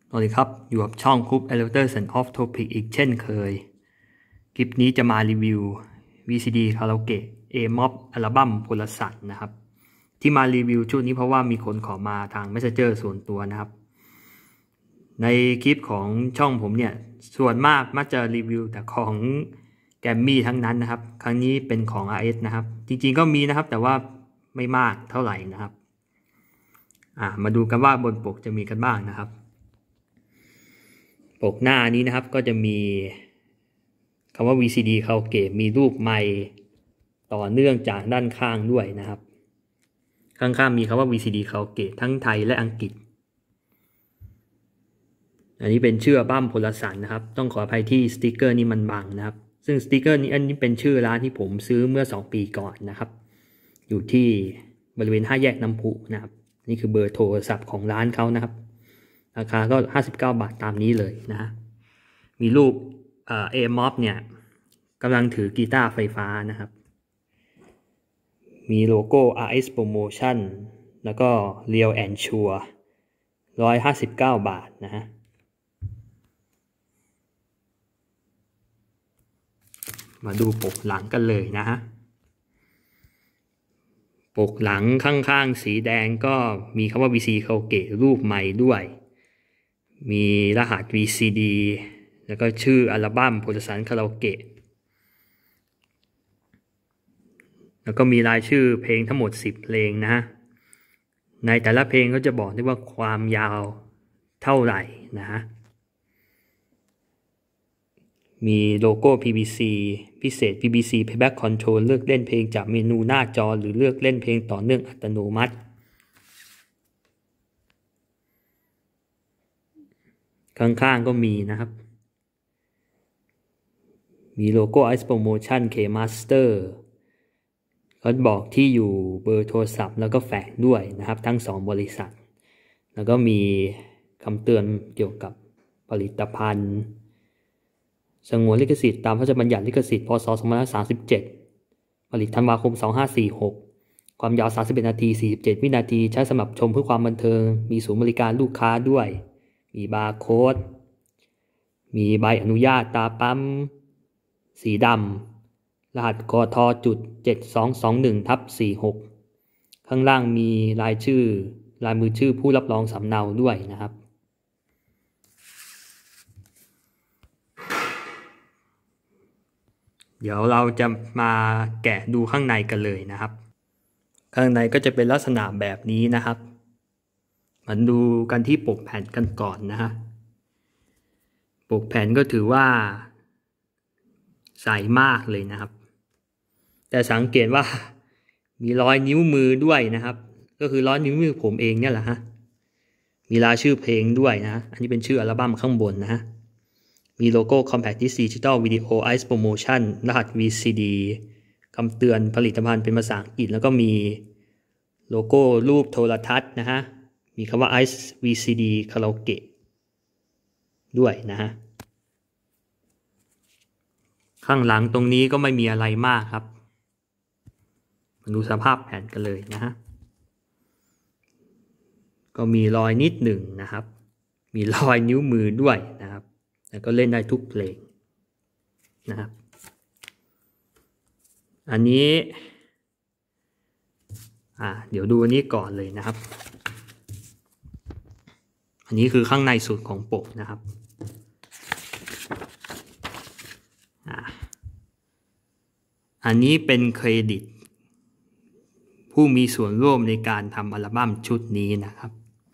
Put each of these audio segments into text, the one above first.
สวัสดีครับอยู่กับช่องคุป Elevators and Off Topic อีกเช่นเคยคลิปนี้จะมารีวิว VCD คาราโอเกะ A-MOP อัลบั้มพลสัตว์นะครับที่มารีวิวชุดนี้เพราะว่ามีคนขอมาทาง Messenger ส่วนตัวนะครับในคลิปของช่องผมเนี่ยส่วนมากมักจะรีวิวแต่ของแกรมมี่ทั้งนั้นนะครับครั้งนี้เป็นของ RS นะครับจริงๆก็มีนะครับแต่ว่าไม่มากเท่าไหร่นะครับมาดูกันว่าบนปกจะมีกันบ้างนะครับปกหน้านี้นะครับก็จะมีคำว่า VCD คาราโอเกะมีรูปไมค์ต่อเนื่องจากด้านข้างด้วยนะครับข้างๆมีคำว่า VCD คาราโอเกะทั้งไทยและอังกฤษอันนี้เป็นชื่ออัลบั้มพลสันนะครับต้องขออภัยที่สติกเกอร์นี้มันบังนะครับซึ่งสติกเกอร์นี้อันนี้เป็นชื่อร้านที่ผมซื้อเมื่อ2 ปีก่อนนะครับอยู่ที่บริเวณ5 แยกน้ำพุนะครับนี่คือเบอร์โทรศัพท์ของร้านเขานะครับราคาก็59 บาทตามนี้เลยนะมีรูปA-MOP เนี่ยกำลังถือกีตาร์ไฟฟ้านะครับมีโลโก้ RS Promotion แล้วก็ Real and Sure 159 บาทนะฮะมาดูปกหลังกันเลยนะฮะปกหลังข้างๆสีแดงก็มีคำว่า VCD คาราโอเกะรูปใหม่ด้วยมีรหัส VCD แล้วก็ชื่ออัลบั้มพลสันคาราโอเกะแล้วก็มีรายชื่อเพลงทั้งหมด10 เพลงนะในแต่ละเพลงก็จะบอกได้ว่าความยาวเท่าไหร่นะฮะมีโลโก้ PBC พิเศษ PBC Playback Control เลือกเล่นเพลงจากเมนูหน้าจอหรือเลือกเล่นเพลงต่อเนื่องอัตโนมัติข้างๆก็มีนะครับมีโลโก้ Ice Promotion K Master เขาบอกที่อยู่เบอร์โทรศัพท์แล้วก็แฝงด้วยนะครับทั้ง2 บริษัทแล้วก็มีคำเตือนเกี่ยวกับผลิตภัณฑ์สงวนลิขสิทธิ์ตามพระราชบัญญัติลิขสิทธิ์พ.ศ. 2537ผลิตธันวาคม 2546ความยาว31 นาที 47 วินาทีใช้สำหรับชมเพื่อความบันเทิงมีศูนย์บริการลูกค้าด้วยมีบาร์โค้ดมีใบอนุญาตตาปั๊มสีดำรหัสกทจุด7221/46ข้างล่างมีลายมือชื่อผู้รับรองสำเนาด้วยนะครับเดี๋ยวเราจะมาแกะดูข้างในกันเลยนะครับข้างในก็จะเป็นลักษณะแบบนี้นะครับมาดูกันที่ปกแผ่นกันก่อนนะฮะปกแผ่นก็ถือว่าใสมากเลยนะครับแต่สังเกตว่ามีรอยนิ้วมือด้วยนะครับก็คือรอยนิ้วมือผมเองเนี่ยแหละฮะมีรายชื่อเพลงด้วยนะอันนี้เป็นชื่ออัลบั้มข้างบนนะฮะมีโลโก้ Compact Disc Digital Video Ice Promotion รหัส VCD คำเตือนผลิตภัณฑ์เป็นภาษาอังกฤษแล้วก็มีโลโก้รูปโทรทัศน์นะฮะมีคำว่า Ice VCD Karaoke ด้วยนะฮะข้างหลังตรงนี้ก็ไม่มีอะไรมากครับมาดูสภาพแผ่นกันเลยนะฮะก็มีรอยนิดหนึ่งนะครับมีรอยนิ้วมือด้วยนะครับแล้วก็เล่นได้ทุกเพลงนะครับอันนี้เดี๋ยวดูอันนี้ก่อนเลยนะครับอันนี้คือข้างในสุดของปกนะครับอันนี้เป็นเครดิตผู้มีส่วนร่วมในการทำอัลบั้มชุดนี้นะครับ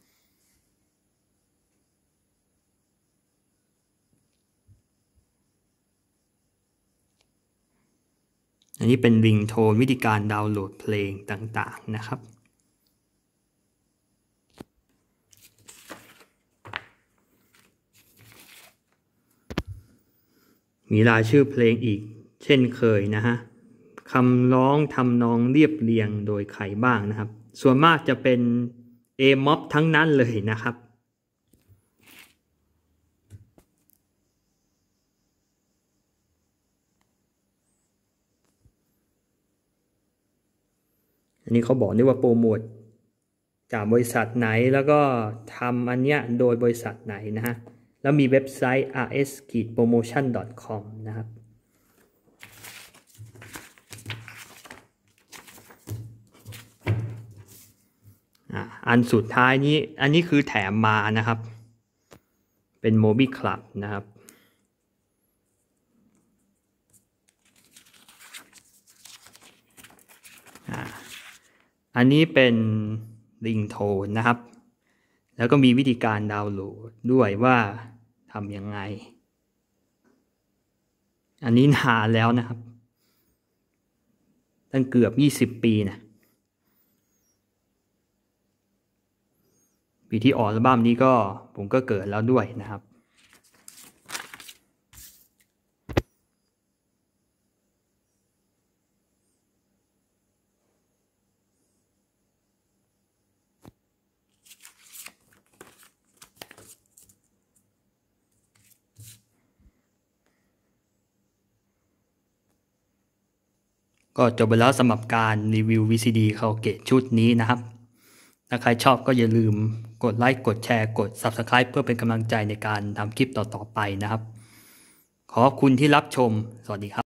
อันนี้เป็นริงโทนวิธีการดาวน์โหลดเพลงต่างๆนะครับมีรายชื่อเพลงอีกเช่นเคยนะฮะคำร้องทำนองเรียบเรียงโดยใครบ้างนะครับส่วนมากจะเป็น A-MOP ทั้งนั้นเลยนะครับอันนี้เขาบอกได้ว่าโปรโมทจากบริษัทไหนแล้วก็ทำอันเนี้ยโดยบริษัทไหนนะฮะแล้วมีเว็บไซต์ rs-promotion.com นะครับอันสุดท้ายนี้อันนี้คือแถมมานะครับเป็น Mobi Club นะครับอันนี้เป็นริงโทนนะครับแล้วก็มีวิธีการดาวน์โหลดด้วยว่าทำยังไงอันนี้นานแล้วนะครับตั้งเกือบ20 ปีนะปีที่ออกอัลบั้มนี้ก็ผมก็เกิดแล้วด้วยนะครับก็จบไปแล้วสำหรับการรีวิว VCD คาราโอเกะชุดนี้นะครับถ้าใครชอบก็อย่าลืมกดไลค์กดแชร์กด Subscribe เพื่อเป็นกำลังใจในการทำคลิปต่อๆไปนะครับขอบคุณที่รับชมสวัสดีครับ